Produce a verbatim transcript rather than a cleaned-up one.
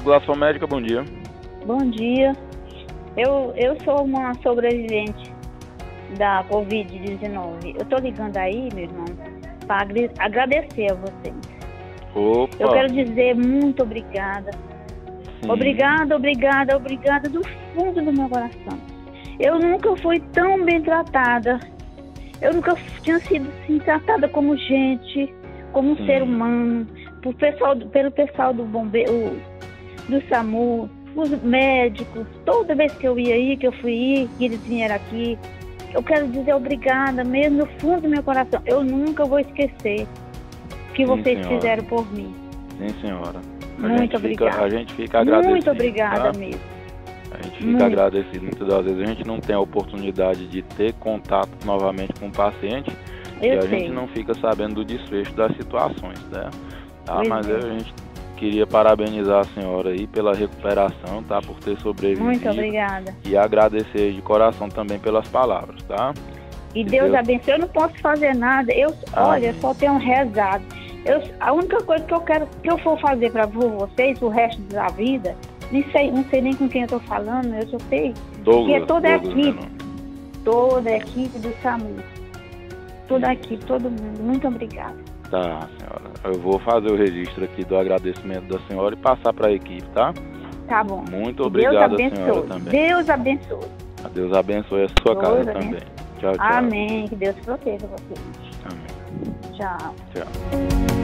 Consolação Médica, bom dia. Bom dia. Eu, eu sou uma sobrevivente da covid dezenove. Eu tô ligando aí, meu irmão, para agradecer a vocês. Opa. Eu quero dizer muito obrigada. Sim. Obrigada, obrigada, obrigada do fundo do meu coração. Eu nunca fui tão bem tratada. Eu nunca tinha sido assim, tratada como gente, como um ser humano, por pessoal, pelo pessoal do bombeiro, do SAMU, os médicos. Toda vez que eu ia aí, que eu fui ir, que eles vieram aqui, eu quero dizer obrigada mesmo no fundo do meu coração. Eu nunca vou esquecer o que Sim, vocês senhora. fizeram por mim. Sim, senhora. A Muito gente obrigada. Fica, a gente fica agradecido. Muito obrigada tá? mesmo. A gente fica Muito. agradecido. Muitas das vezes a gente não tem a oportunidade de ter contato novamente com o paciente Eu e a sei. gente não fica sabendo do desfecho das situações, né? Tá? Pois Mas é. a gente queria parabenizar a senhora aí pela recuperação, tá? Por ter sobrevivido. Muito obrigada. E agradecer de coração também pelas palavras, tá? E Que Deus, Deus- abençoe. Eu não posso fazer nada. Eu, olha, eu só tenho rezado. Eu, a única coisa que eu quero, que eu for fazer para vocês, o resto da vida, nem sei, não sei nem com quem eu tô falando, eu só sei Douglas, que é toda a Douglas, equipe, meu nome. toda a equipe do SAMU, toda a equipe, todo mundo. Muito obrigada. Tá, senhora. Eu vou fazer o registro aqui do agradecimento da senhora e passar para a equipe, tá? Tá bom. Muito Que obrigado, Deus senhora, abençoe. também. Deus abençoe. Deus abençoe a sua Deus casa abençoe. também. Tchau, tchau. Amém. Que Deus proteja vocês. Amém. Tchau. Tchau.